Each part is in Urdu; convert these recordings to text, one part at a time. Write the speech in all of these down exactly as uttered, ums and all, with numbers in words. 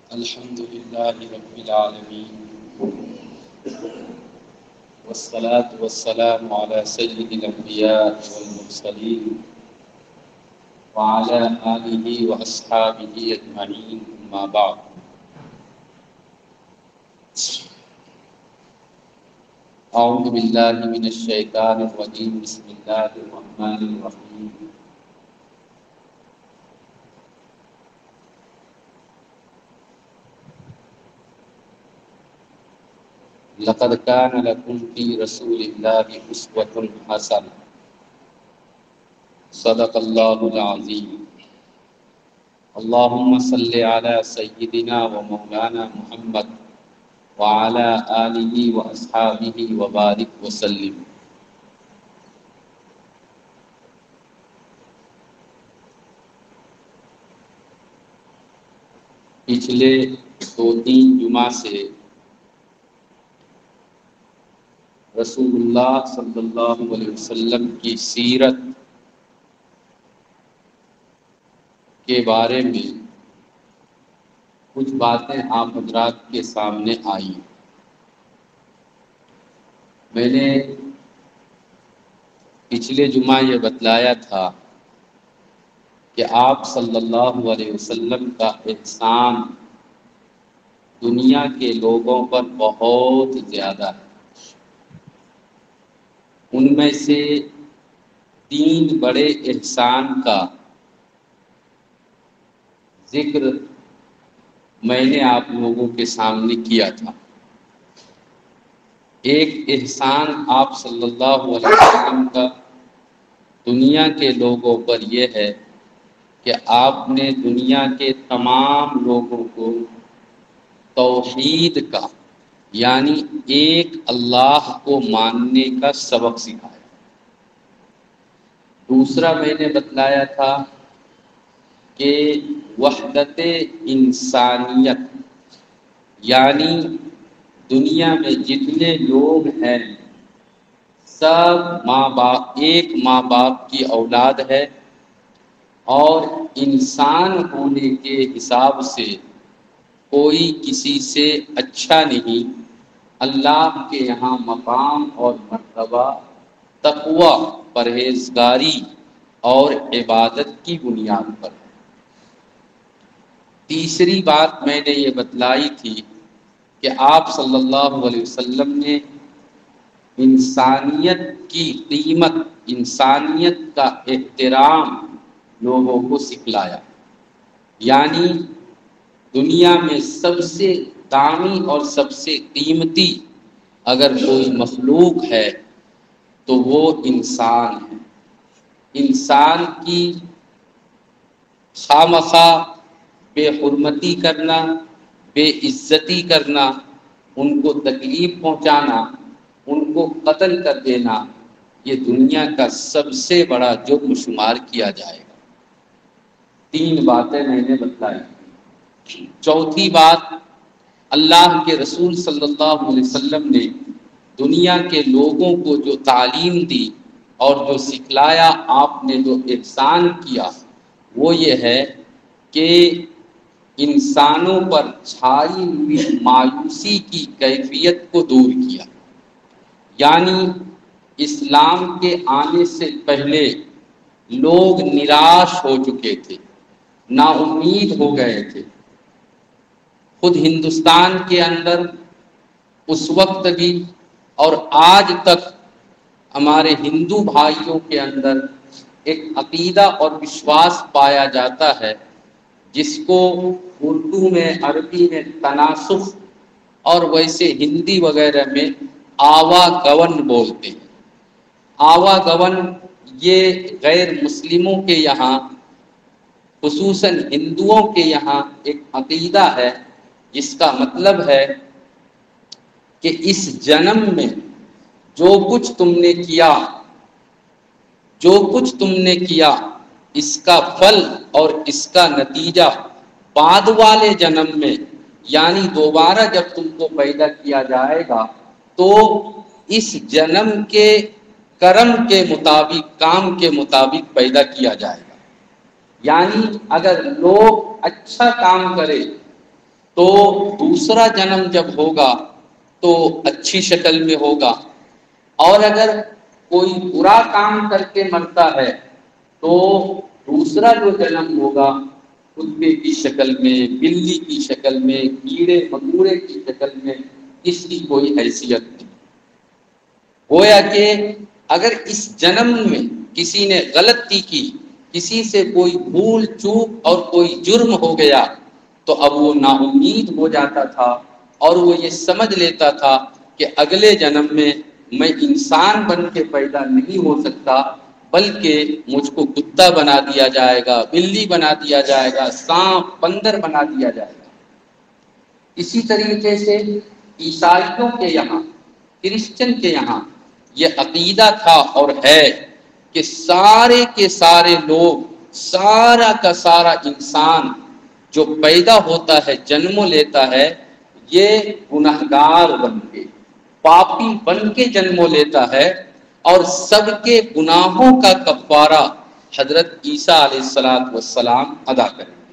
الحمد لله رب العالمين والصلاة والسلام على سيد الأنبياء والمرسلين وعلى آله وأصحابه أجمعين أما بعد أعوذ بالله من الشيطان الرجيم بسم الله الرحمن الرحيم لقد كان لكم في رسول الله أسوة حسنة صدق الله العظيم اللهم صل على سيدنا ومولانا محمد وعلى آله وأصحابه وبارك وسلم۔ پچھلے دو تین جمعہ سے رسول اللہ صلی اللہ علیہ وسلم کی سیرت کے بارے میں کچھ باتیں آپ حضرات کے سامنے آئی۔ میں نے پچھلے جمعہ یہ بتلایا تھا کہ آپ صلی اللہ علیہ وسلم کا احسان دنیا کے لوگوں پر بہت زیادہ ہے۔ ان میں سے تین بڑے احسان کا ذکر میں نے آپ لوگوں کے سامنے کیا تھا۔ ایک احسان آپ صلی اللہ علیہ وسلم کا دنیا کے لوگوں پر یہ ہے کہ آپ نے دنیا کے تمام لوگوں کو توحید کا یعنی ایک اللہ کو ماننے کا سبق سکھایا۔ دوسرا میں نے بتلایا تھا کہ وحدت انسانیت یعنی دنیا میں جتنے لوگ ہیں سب ماں باپ ایک ماں باپ کی اولاد ہے اور انسان ہونے کے حساب سے کوئی کسی سے اچھا نہیں۔ اللہ کے یہاں مقام اور مرتبہ تقوی، پرہیزگاری اور عبادت کی بنیاد پر ہے۔ تیسری بات میں نے یہ بتلائی تھی کہ آپ صلی اللہ علیہ وسلم نے انسانیت کی قیمت، انسانیت کا احترام لوگوں کو سکھلایا، یعنی دنیا میں سب سے دامی اور سب سے قیمتی اگر کوئی مخلوق ہے تو وہ انسان ہے۔ انسان کی خواہ بے حرمتی کرنا، بے عزتی کرنا، ان کو تکلیف پہنچانا، ان کو قتل کر دینا، یہ دنیا کا سب سے بڑا جرم شمار کیا جائے گا۔ تین باتیں میں نے بتلائی۔ چوتھی بات، اللہ کے رسول صلی اللہ علیہ وسلم نے دنیا کے لوگوں کو جو تعلیم دی اور جو سکھلایا، آپ نے جو احسان کیا وہ یہ ہے کہ انسانوں پر چھائی ہوئی مایوسی کی کیفیت کو دور کیا، یعنی اسلام کے آنے سے پہلے لوگ نراش ہو چکے تھے، نا امید ہو گئے تھے۔ خود ہندوستان کے اندر اس وقت بھی اور آج تک ہمارے ہندو بھائیوں کے اندر ایک عقیدہ اور وشواس پایا جاتا ہے جس کو اردو میں، عربی میں تناسخ اور ویسے ہندی وغیرہ میں آوا گون بولتے ہیں۔ آوا گون یہ غیر مسلموں کے یہاں، خصوصاً ہندوؤں کے یہاں ایک عقیدہ ہے جس کا مطلب ہے کہ اس جنم میں جو کچھ تم نے کیا جو کچھ تم نے کیا اس کا پھل اور اس کا نتیجہ بعد والے جنم میں، یعنی دوبارہ جب تم کو پیدا کیا جائے گا تو اس جنم کے کرم کے مطابق، کام کے مطابق پیدا کیا جائے گا۔ یعنی اگر لوگ اچھا کام کرے تو دوسرا جنم جب ہوگا تو اچھی شکل میں ہوگا، اور اگر کوئی برا کام کر کے مرتا ہے تو دوسرا جو جنم ہوگا کتے کی شکل میں، بلی کی شکل میں، کیڑے مکوڑے کی شکل میں، اس کی کوئی حیثیت نہیں۔ گویا کہ اگر اس جنم میں کسی نے غلطی کی، کسی سے کوئی بھول چوک اور کوئی جرم ہو گیا تو اب وہ نا امید ہو جاتا تھا اور وہ یہ سمجھ لیتا تھا کہ اگلے جنم میں میں انسان بن کے پیدا نہیں ہو سکتا، بلکہ مجھ کو کتا بنا دیا جائے گا، بلی بنا دیا جائے گا، سانپ بندر بنا دیا جائے گا۔ اسی طریقے سے عیسائیوں کے یہاں، کرسچن کے یہاں یہ عقیدہ تھا اور ہے کہ سارے کے سارے لوگ، سارا کا سارا انسان جو پیدا ہوتا ہے، جنم لیتا ہے، یہ گنہگار بن کے، پاپی بن کے جنم لیتا ہے، اور سب کے گناہوں کا کفارہ حضرت عیسیٰ علیہ الصلوۃ والسلام ادا کریں گے۔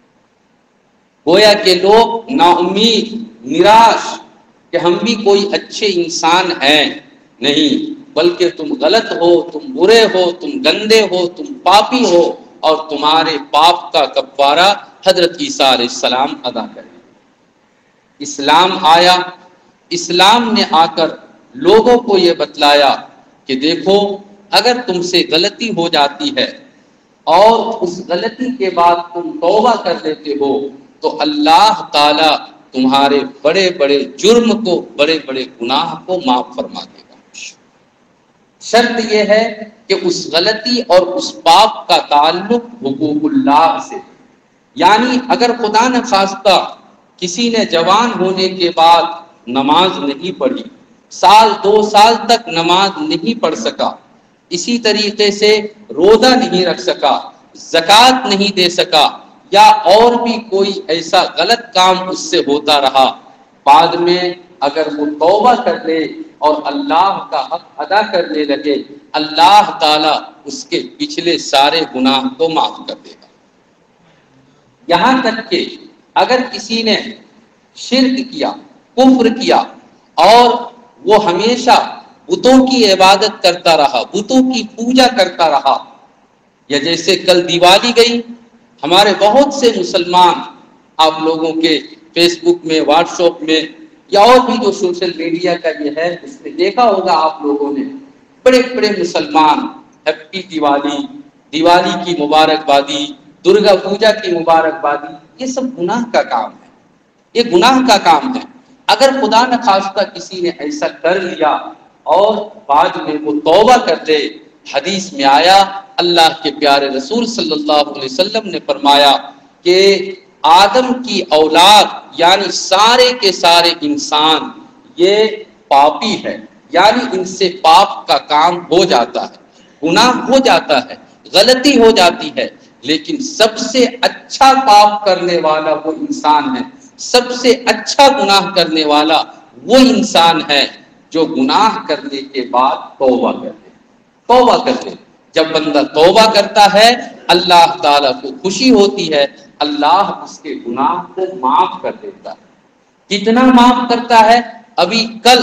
گویا کہ لوگ نا امید، نراش کہ ہم بھی کوئی اچھے انسان ہیں، نہیں، بلکہ تم غلط ہو، تم برے ہو، تم گندے ہو، تم پاپی ہو، اور تمہارے پاپ کا کفارہ حضرت عیسیٰ علیہ السلام ادا کریں۔ اسلام آیا، اسلام نے آ کر لوگوں کو یہ بتلایا کہ دیکھو، اگر تم سے غلطی ہو جاتی ہے اور اس غلطی کے بعد تم توبہ کر لیتے ہو تو اللہ تعالی تمہارے بڑے بڑے جرم کو، بڑے بڑے گناہ کو معاف فرما دے گا۔ شرط یہ ہے کہ اس غلطی اور اس پاپ کا تعلق حقوق اللہ سے، یعنی اگر خدا نخواستہ کسی نے جوان ہونے کے بعد نماز نہیں پڑھی، سال دو سال تک نماز نہیں پڑھ سکا، اسی طریقے سے روزہ نہیں رکھ سکا، زکوٰۃ نہیں دے سکا، یا اور بھی کوئی ایسا غلط کام اس سے ہوتا رہا، بعد میں اگر وہ توبہ کر لے اور اللہ کا حق ادا کرنے لگے، اللہ تعالیٰ اس کے پچھلے سارے گناہ کو معاف کر دے گا۔ یہاں تک کہ اگر کسی نے شرک کیا، کفر کیا، اور وہ ہمیشہ بتوں کی عبادت کرتا رہا، بتوں کی پوجا کرتا رہا، یا جیسے کل دیوالی گئی، ہمارے بہت سے مسلمان، آپ لوگوں کے فیس بک میں، واٹس ایپ میں، یا اور بھی جو سوشل میڈیا کا یہ ہے، اس میں دیکھا ہوگا آپ لوگوں نے، بڑے بڑے مسلمان ہیپی دیوالی، دیوالی کی مبارکبادی، درگا پوجا کی مبارکبادی، یہ سب گناہ کا کام ہے، یہ گناہ کا کام ہے۔ اگر خدا نخواستہ کسی نے ایسا کر لیا اور بعد میں وہ توبہ کر دے، حدیث میں آیا، اللہ کے پیارے رسول صلی اللہ علیہ وسلم نے فرمایا کہ آدم کی اولاد یعنی سارے کے سارے انسان یہ پاپی ہے، یعنی ان سے پاپ کا کام ہو جاتا ہے، گناہ ہو جاتا ہے، غلطی ہو جاتی ہے، لیکن سب سے اچھا پاپ کرنے والا وہ انسان ہے، سب سے اچھا گناہ کرنے والا وہ انسان ہے جو گناہ کرنے کے بعد توبہ کر دے، توبہ کر دے۔ جب بندہ توبہ کرتا ہے، اللہ تعالیٰ کو خوشی ہوتی ہے، اللہ اس کے گناہ کو معاف کر دیتا ہے۔ کتنا معاف کرتا ہے؟ ابھی کل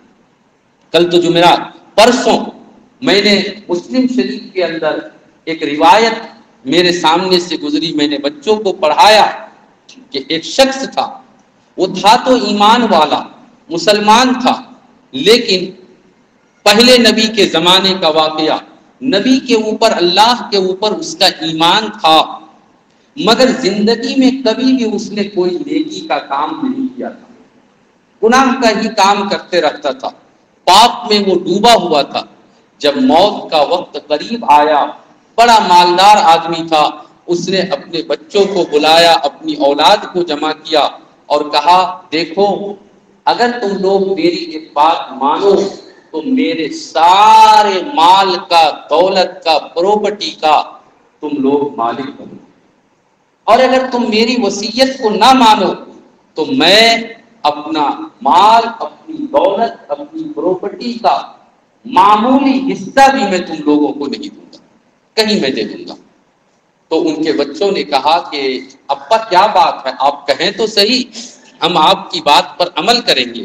کل تو جمعرات، پرسوں میں نے مسلم شریف کے اندر ایک روایت میرے سامنے سے گزری، میں نے بچوں کو پڑھایا کہ ایک شخص تھا، وہ تھا تو ایمان والا، مسلمان تھا، لیکن پہلے نبی کے زمانے کا واقعہ، نبی کے اوپر، اللہ کے اوپر اس کا ایمان تھا، مگر زندگی میں کبھی بھی اس نے کوئی نیکی کا کام نہیں کیا تھا، گناہ کا ہی کام کرتے رہتا تھا، پاپ میں وہ ڈوبا ہوا تھا۔ جب موت کا وقت قریب آیا، بڑا مالدار آدمی تھا، اس نے اپنے بچوں کو بلایا، اپنی اولاد کو جمع کیا اور کہا، دیکھو، اگر تم لوگ میری ایک بات مانو تو میرے سارے مال کا، دولت کا، پراپرٹی کا تم لوگ مالک بنو، اور اگر تم میری وصیت کو نہ مانو تو میں اپنا مال، اپنی دولت، اپنی پراپرٹی کا معمولی حصہ بھی میں تم لوگوں کو نہیں دوں گا، کہیں میں دے دوں گا۔ تو ان کے بچوں نے کہا کہ ابا کیا بات ہے، آپ کہیں تو صحیح، ہم آپ کی بات پر عمل کریں گے۔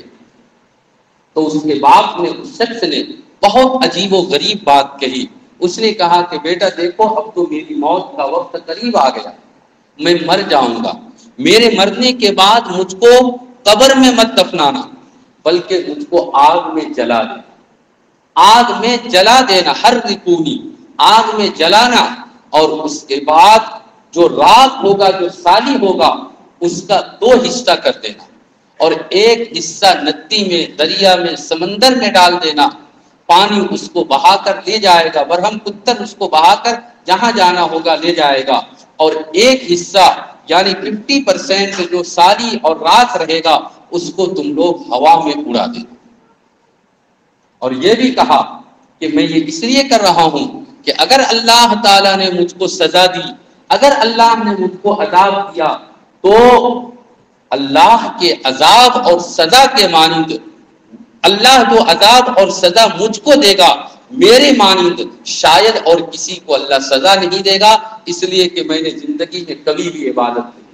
تو اس کے باپ نے، اس شخص نے بہت عجیب و غریب بات کہی۔ اس نے کہا کہ بیٹا دیکھو، اب تو میری موت کا وقت قریب آ گیا، میں مر جاؤں گا، میرے مرنے کے بعد مجھ کو قبر میں مت دفنانا، بلکہ مجھ کو آگ میں جلا دینا، آگ میں جلا دینا، ہر رکونی، آگ میں جلانا، اور اس کے بعد جو راکھ ہوگا، جو سالی ہوگا، اس کا دو حصہ کر دینا، اور ایک حصہ ندی میں، دریا میں، سمندر میں ڈال دینا، پانی اس کو بہا کر لے جائے گا، برہم پتر اس کو بہا کر جہاں جانا ہوگا لے جائے گا، اور ایک حصہ یعنی ففٹی پرسینٹ جو سالی اور راکھ رہے گا اس کو تم لوگ ہوا میں اڑا دینا۔ اور یہ بھی کہا کہ میں یہ اس لیے کر رہا ہوں کہ اگر اللہ تعالیٰ نے مجھ کو سزا دی، اگر اللہ نے مجھ کو عذاب دیا، تو اللہ کے عذاب اور سزا کے مانند اللہ جو عذاب اور سزا مجھ کو دے گا، میرے مانند شاید اور کسی کو اللہ سزا نہیں دے گا، اس لیے کہ میں نے زندگی میں کبھی بھی عبادت نہیں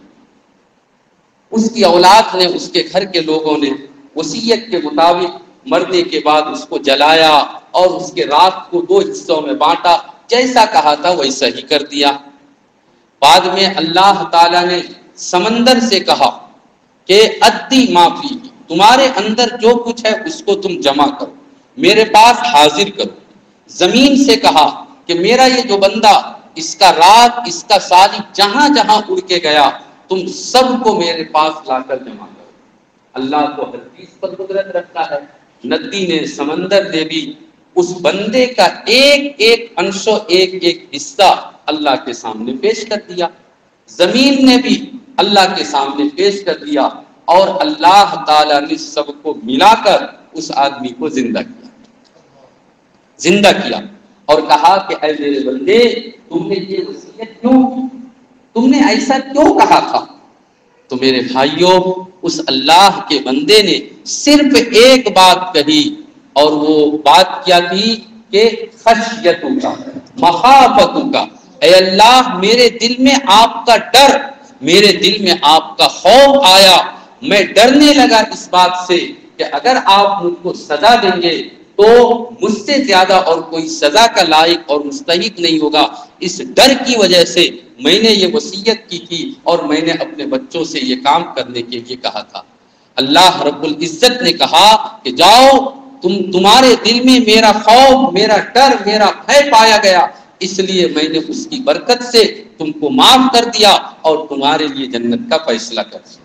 کی۔ اس کی اولاد نے، اس کے گھر کے لوگوں نے وصیت کے مطابق مرنے کے بعد اس کو جلایا اور اس کے رات کو دو حصوں میں بانٹا، جیسا کہا تھا ویسا ہی کر دیا۔ بعد میں اللہ تعالیٰ نے سمندر سے کہا کہ ادی معافی، تمہارے اندر جو کچھ ہے اس کو تم جمع کرو، میرے پاس حاضر کرو۔ زمین سے کہا کہ میرا یہ جو بندہ، اس کا رات، اس کا سالی جہاں جہاں اڑ کے گیا، تم سب کو میرے پاس لا کر جمع کرو۔ اللہ کو ہر چیز پر قدرت رکھتا ہے۔ ندی نے، سمندر نے بھی اس بندے کا ایک ایک انشو، ایک ایک حصہ اللہ کے سامنے پیش کر دیا۔ زمین نے بھی اللہ کے سامنے پیش کر دیا، اور اللہ تعالیٰ نے سب کو ملا کر اس آدمی کو زندہ کیا زندہ کیا اور کہا کہ اے میرے بندے، تم نے یہ وصیت کیوں کی؟ تم نے ایسا کیوں کہا تھا؟ تو میرے بھائیوں، اس اللہ کے بندے نے صرف ایک بات کہی، اور وہ بات کیا تھی کہ خشیتوں کا، مخافتوں کا، اے اللہ میرے دل میں آپ کا ڈر، میرے دل میں آپ کا خوف آیا، میں ڈرنے لگا اس بات سے کہ اگر آپ مجھ کو سزا دیں گے تو مجھ سے زیادہ اور کوئی سزا کا لائق اور مستحق نہیں ہوگا۔ اس ڈر کی وجہ سے میں نے یہ وصیت کی تھی، اور میں نے اپنے بچوں سے یہ کام کرنے کے لیے کہا تھا۔ اللہ رب العزت نے کہا کہ جاؤ، تم تمہارے دل میں میرا خوف، میرا ڈر، میرا بھے پایا گیا، اس لیے میں نے اس کی برکت سے تم کو معاف کر دیا اور تمہارے لیے جنت کا فیصلہ کر دیا۔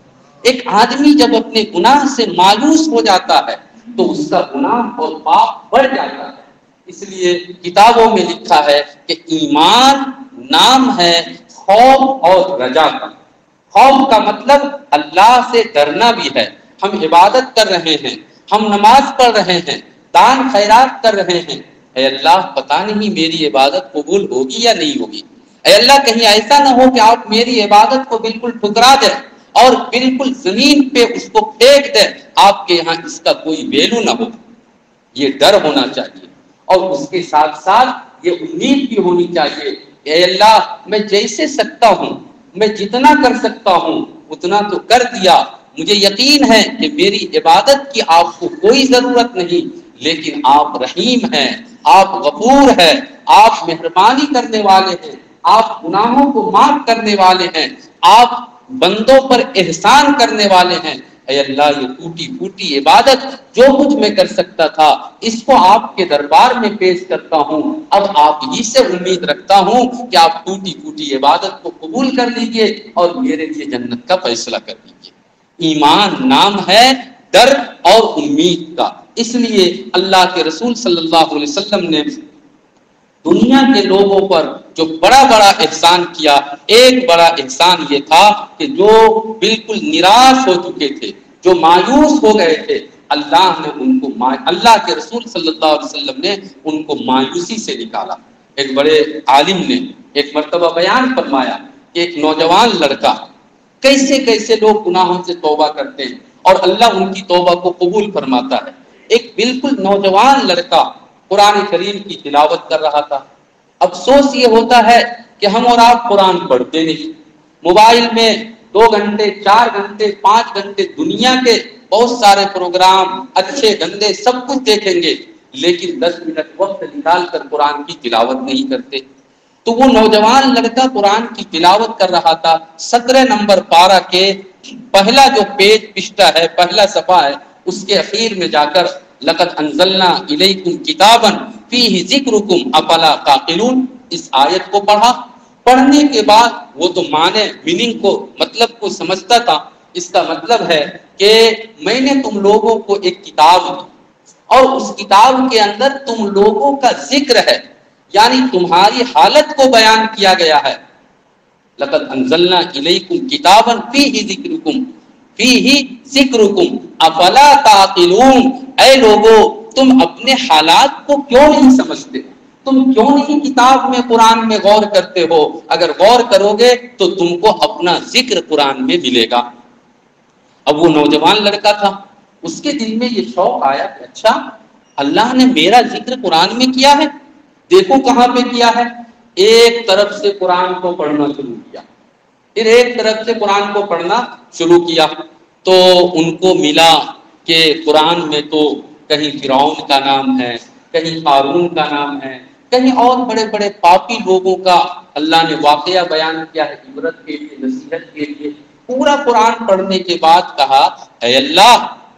ایک آدمی جب اپنے گناہ سے مایوس ہو جاتا ہے تو اس کا گناہ اور پاپ بڑھ جاتا ہے۔ اس لیے کتابوں میں لکھا ہے کہ ایمان نام ہے خوف اور رجا کا۔ خوف کا مطلب اللہ سے ڈرنا بھی ہے۔ ہم عبادت کر رہے ہیں، ہم نماز پڑھ رہے ہیں، دان خیرات کر رہے ہیں، اے اللہ پتہ نہیں میری عبادت قبول ہوگی یا نہیں ہوگی، اے اللہ کہیں ایسا نہ ہو کہ آپ میری عبادت کو بالکل ٹھکرا دیں اور بالکل زمین پہ اس کو پھینک دیں، آپ کے یہاں اس کا کوئی ویلو نہ ہو۔ یہ ڈر ہونا چاہیے، اور اس کے ساتھ ساتھ یہ امید بھی ہونی چاہیے، اے اللہ میں جیسے سکتا ہوں، میں جتنا کر سکتا ہوں اتنا تو کر دیا، مجھے یقین ہے کہ میری عبادت کی آپ کو کوئی ضرورت نہیں، لیکن آپ رحیم ہیں، آپ غفور ہیں، آپ مہربانی کرنے والے ہیں، آپ گناہوں کو معاف کرنے والے ہیں، آپ بندوں پر احسان کرنے والے ہیں۔ اے اللہ یہ ٹوٹی پھوٹی عبادت جو کچھ میں کر سکتا تھا اس کو آپ کے دربار میں پیش کرتا ہوں، اب آپ ہی سے امید رکھتا ہوں کہ آپ ٹوٹی پھوٹی عبادت کو قبول کر لیجئے اور میرے لیے جنت کا فیصلہ کر دیجئے۔ ایمان نام ہے ڈر اور امید کا۔ اس لیے اللہ کے رسول صلی اللہ علیہ وسلم نے دنیا کے لوگوں پر جو بڑا بڑا احسان کیا، ایک بڑا احسان یہ تھا کہ جو بالکل نراش ہو چکے تھے، جو مایوس ہو گئے تھے، اللہ نے ان کو اللہ کے رسول صلی اللہ علیہ وسلم نے ان کو مایوسی سے نکالا۔ ایک بڑے عالم نے ایک مرتبہ بیان فرمایا کہ ایک نوجوان لڑکا، کیسے کیسے لوگ گناہوں سے توبہ کرتے ہیں اور اللہ ان کی توبہ کو قبول فرماتا ہے۔ ایک بالکل نوجوان لڑکا قرآن کریم کی تلاوت کر رہا تھا۔ افسوس یہ ہوتا ہے کہ ہم اور آپ قرآن پڑھتے نہیں، موبائل میں دو گھنٹے چار گھنٹے پانچ گھنٹے دنیا کے بہت سارے پروگرام اچھے گندے سب کچھ دیکھیں گے، لیکن دس منٹ وقت نکال کر قرآن کی تلاوت نہیں کرتے۔ تو وہ نوجوان لڑکا قرآن کی تلاوت کر رہا تھا، سترہ نمبر پارہ کے پہلا جو پیج پشتہ ہے، پہلا صفحہ ہے، اس کے اخیر میں جا کر لقد انزلنا الیکم کتابا فیہ ذکرکم افلا تعقلون، اس آیت کو پڑھا۔ پڑھنے کے بعد وہ تو معنی میننگ کو مطلب کو سمجھتا تھا، اس کا مطلب ہے کہ میں نے تم لوگوں کو ایک کتاب دی اور اس کتاب کے اندر تم لوگوں کا ذکر ہے، یعنی تمہاری حالت کو بیان کیا گیا ہے۔ لقد انزلنا الیکم کتابا فیہ ذکرکم فیہ ذکرکم افلا تعقلون، اے لوگو تم اپنے حالات کو کیوں نہیں سمجھتے، تم کیوں نہیں کتاب میں قرآن میں غور کرتے ہو؟ اگر غور کرو گے تو تم کو اپنا ذکر قرآن میں ملے گا۔ اب وہ نوجوان لڑکا تھا، اس کے دل میں یہ شوق آیا کہ اچھا اللہ نے میرا ذکر قرآن میں کیا ہے، دیکھو کہاں پہ کیا ہے۔ ایک طرف سے قرآن کو پڑھنا شروع کیا، پھر ایک طرف سے قرآن کو پڑھنا شروع کیا، تو ان کو ملا کہ قرآن میں تو کہیں فرعون کا نام ہے، کہیں قارون کا نام ہے، کہیں اور بڑے بڑے پاپی لوگوں کا اللہ نے واقعہ بیان کیا ہے عبرت کے لیے، نصیحت کے لیے۔ پورا قرآن پڑھنے کے بعد کہا اے اللہ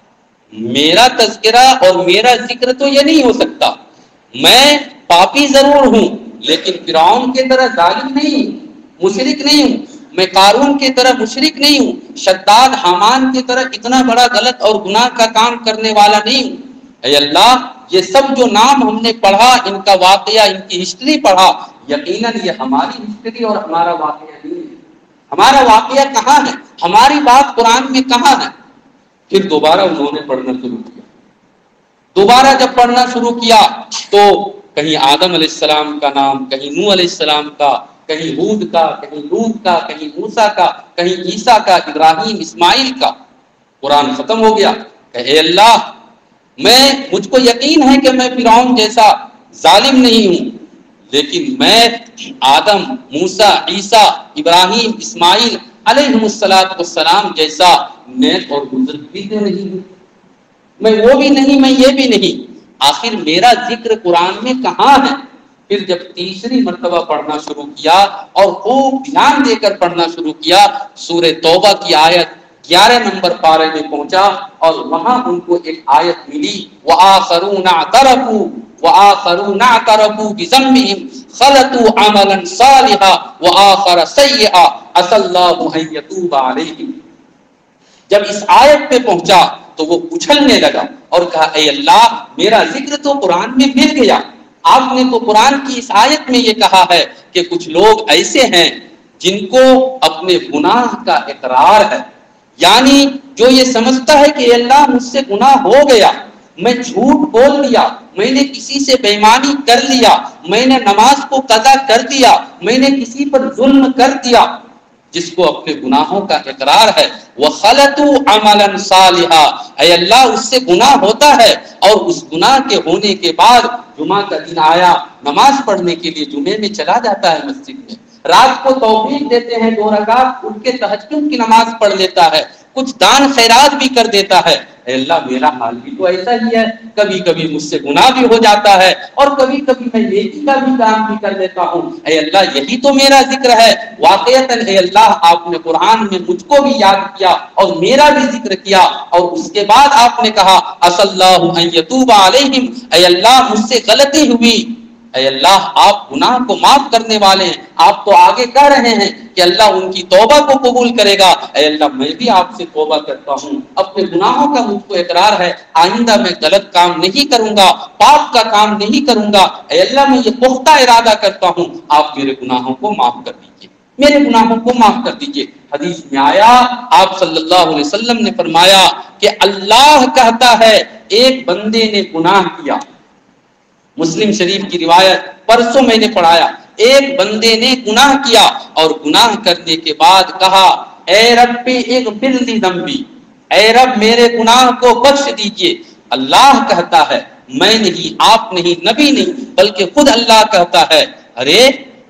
میرا تذکرہ اور میرا ذکر تو یہ نہیں ہو سکتا، میں پاپی ضرور ہوں لیکن فرعون کی طرح ظالم نہیں ہوں، مشرک نہیں ہوں، میں قارون کی طرح مشرک نہیں ہوں، شداد حامان کی طرح اتنا بڑا غلط اور گناہ کا کام کرنے والا نہیں ہوں۔ اے اللہ یہ سب جو نام ہم نے پڑھا، ان کا واقعہ، ان کی ہسٹری پڑھا، یقیناً یہ ہماری ہسٹری اور ہمارا واقعہ نہیں ہے، ہمارا واقعہ کہاں ہے، ہماری بات قرآن میں کہاں ہے؟ پھر دوبارہ انہوں نے پڑھنا شروع کیا۔ دوبارہ جب پڑھنا شروع کیا تو کہیں آدم علیہ السلام کا نام، کہیں نوح علیہ السلام کا، کہیں ہود کا، کہیں لوط کا، کہیں موسیٰ کا، کہیں عیسیٰ کا، ابراہیم، اسماعیل کا۔ قرآن ختم ہو گیا کہ اے اللہ میں مجھ کو یقین ہے کہ میں فرعون جیسا ظالم نہیں ہوں، لیکن میں آدم، موسیٰ، عیسیٰ، ابراہیم، اسماعیل علیہ السلام جیسا نیک اور بزرگ بھی نہیں ہوں، میں وہ بھی نہیں، میں یہ بھی نہیں، آخر میرا ذکر قرآن میں کہاں ہے؟ پھر جب تیسری مرتبہ پڑھنا شروع کیا اور خوب دھیان دے کر پڑھنا شروع کیا، سورہ توبہ کی آیت گیارہ نمبر پارے میں پہنچا اور وہاں ان کو ایک آیت ملی، وَآخَرُونَ اعْتَرَفُوا وَآخَرُونَ اعْتَرَفُوا بِذَنبِهِمْ خَلَطُوا عَمَلًا صَالِحًا وَآخَرَ سَيِّئًا عَسَى اللَّهُ أَن يَتُوبَ عَلَيْهِمْ۔ جب اس آیت پہ پہنچا تو وہ اچھلنے لگا اور کہا اے اللہ میرا ذکر تو قرآن میں مل گیا، آپ نے تو قرآن کی اس آیت میں یہ کہا ہے کہ کچھ لوگ ایسے ہیں جن کو اپنے گناہ کا اقرار ہے، یعنی جو یہ سمجھتا ہے کہ اللہ مجھ سے گناہ ہو گیا، میں جھوٹ بول دیا، میں نے کسی سے بے ایمانی کر لیا، میں نے نماز کو قضا کر دیا، میں نے کسی پر ظلم کر دیا، جس کو اپنے گناہوں کا اقرار ہے، وَخَلَطُوا عَمَلًا صَالِحًا، اے اللہ اس سے گناہ ہوتا ہے اور اس گناہ کے ہونے کے بعد جمعہ کا دن آیا، نماز پڑھنے کے لیے جمعے میں چلا جاتا ہے مسجد میں، رات کو توفیق دیتے ہیں دو رکعت اٹھ کے تہجد کی نماز پڑھ لیتا ہے، کچھ دان خیرات بھی کر دیتا ہے، اے اللہ میرا حال بھی تو ایسا ہی ہے، کبھی کبھی مجھ سے گناہ بھی ہو جاتا ہے اور کبھی کبھی میں نیکی کا بھی کام بھی کر لیتا ہوں، اے اللہ یہی تو میرا ذکر ہے۔ واقعتاً اے اللہ آپ نے قرآن میں مجھ کو بھی یاد کیا اور میرا بھی ذکر کیا، اور اس کے بعد آپ نے کہا عَسَى اللَّهُ أَن يَتُوبَ عَلَيْهِمْ، اے اللہ مجھ سے غلطی ہوئی، اے اللہ آپ گناہ کو معاف کرنے والے ہیں، آپ تو آگے کہہ رہے ہیں کہ اللہ ان کی توبہ کو قبول کرے گا، اے اللہ میں بھی آپ سے توبہ کرتا ہوں، اپنے گناہوں کا مجھ کو اقرار ہے، آئندہ میں غلط کام نہیں کروں گا، پاپ کا کام نہیں کروں گا، اے اللہ میں یہ پختہ ارادہ کرتا ہوں، آپ میرے گناہوں کو معاف کر دیجیے، میرے گناہوں کو معاف کر دیجیے۔ حدیث میں آیا آپ صلی اللہ علیہ وسلم نے فرمایا کہ اللہ کہتا ہے ایک بندے نے گناہ کیا، مسلم شریف کی روایت پرسوں میں نے پڑھایا، ایک بندے نے گناہ کیا اور گناہ کرنے کے بعد کہا اے رب اغفر لی ذنبی، اے رب میرے گناہ کو بخش دیجئے، اللہ کہتا ہے میں نہیں، آپ نہیں، نبی نہیں، بلکہ خود اللہ کہتا ہے ارے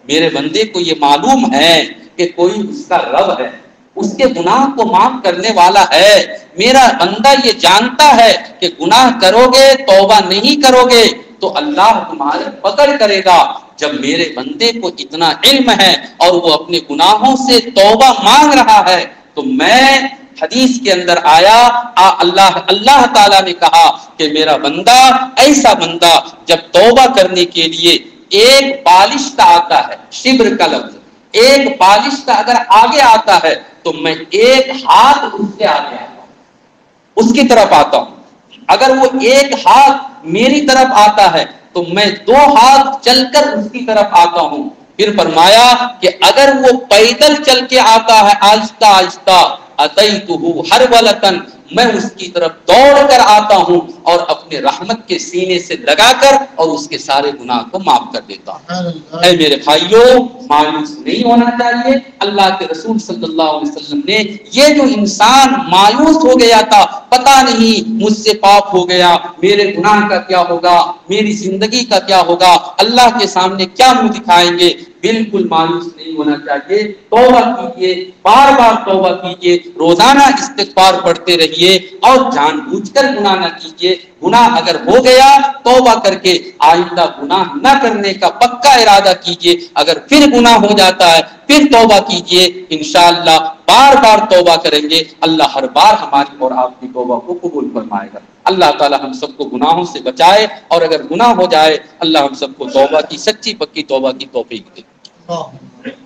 میرے بندے کو یہ معلوم ہے کہ کوئی اس کا رب ہے، اس کے گناہ کو معاف کرنے والا ہے، میرا بندہ یہ جانتا ہے کہ گناہ کرو گے، توبہ نہیں کرو گے تو اللہ تمہارے پکڑ کرے گا۔ جب میرے بندے کو اتنا علم ہے اور وہ اپنے گناہوں سے توبہ مانگ رہا ہے تو میں حدیث کے اندر آیا اللہ اللہ تعالیٰ نے کہا کہ میرا بندہ ایسا بندہ جب توبہ کرنے کے لیے ایک بالش کا آتا ہے، شبر کا لفظ، ایک بالش کا اگر آگے آتا ہے تو میں ایک ہاتھ اس سے آگے آتا ہوں، اس کی طرف آتا ہوں۔ اگر وہ ایک ہاتھ میری طرف آتا ہے تو میں دو ہاتھ چل کر اس کی طرف آتا ہوں۔ پھر فرمایا کہ اگر وہ پیدل چل کے آتا ہے آہستہ آہستہ، اتیتہ ہرولۃ، میں اس کی طرف دوڑ کر آتا ہوں اور اپنے رحمت کے سینے سے لگا کر اور اس کے سارے گناہ کو معاف کر دیتا ہوں۔ اے میرے بھائیوں، مایوس نہیں ہونا چاہیے۔ اللہ کے رسول صلی اللہ علیہ وسلم نے یہ جو انسان مایوس ہو گیا تھا، پتہ نہیں مجھ سے پاپ ہو گیا، میرے گناہ کا کیا ہوگا، میری زندگی کا کیا ہوگا، اللہ کے سامنے کیا منہ دکھائیں گے، بالکل مایوس نہیں ہونا چاہیے۔ توبہ کیجیے، بار بار توبہ کیجیے، روزانہ استغفار پڑھتے رہیے اور جان بوجھ کر گناہ نہ کیجیے۔ گناہ اگر ہو گیا توبہ کر کے آئندہ گناہ نہ کرنے کا پکا ارادہ کیجیے۔ اگر پھر گناہ ہو جاتا ہے پھر توبہ کیجیے، انشاءاللہ بار بار توبہ کریں گے، اللہ ہر بار ہماری اور آپ کی توبہ کو قبول فرمائے گا۔ اللہ تعالی ہم سب کو گناہوں سے بچائے، اور اگر گناہ ہو جائے اللہ ہم سب کو توبہ کی، سچی پکی توبہ کی توفیق دے۔